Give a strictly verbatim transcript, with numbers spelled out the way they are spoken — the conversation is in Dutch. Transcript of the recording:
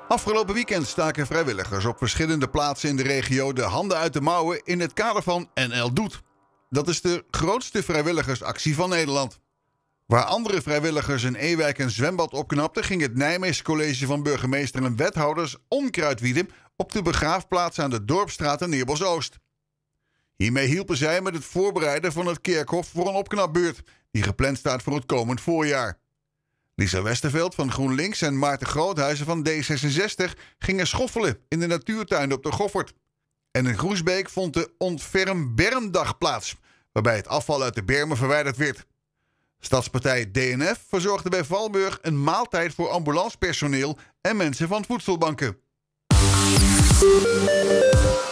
Afgelopen weekend staken vrijwilligers op verschillende plaatsen in de regio de handen uit de mouwen in het kader van N L Doet. Dat is de grootste vrijwilligersactie van Nederland. Waar andere vrijwilligers in Ewijk een zwembad opknapten, ging het Nijmeegse college van burgemeester en wethouders onkruid wieden op de begraafplaats aan de Dorpsstraat in Neerbos-Oost. Hiermee hielpen zij met het voorbereiden van het kerkhof voor een opknapbeurt, die gepland staat voor het komend voorjaar. Lisa Westerveld van GroenLinks en Maarten Groothuizen van D zesenzestig gingen schoffelen in de natuurtuin op de Goffert. En in Groesbeek vond de Ontferm-Bermdag plaats, waarbij het afval uit de bermen verwijderd werd. Stadspartij D N F verzorgde bij Valburg een maaltijd voor ambulancepersoneel en mensen van voedselbanken.